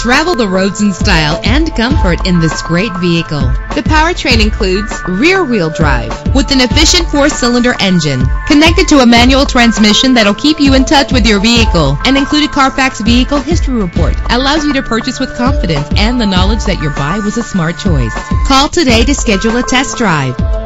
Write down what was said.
Travel the roads in style and comfort in this great vehicle. The powertrain includes rear-wheel drive with an efficient 4-cylinder engine connected to a manual transmission that'll keep you in touch with your vehicle. An included Carfax Vehicle History Report allows you to purchase with confidence and the knowledge that your buy was a smart choice. Call today to schedule a test drive.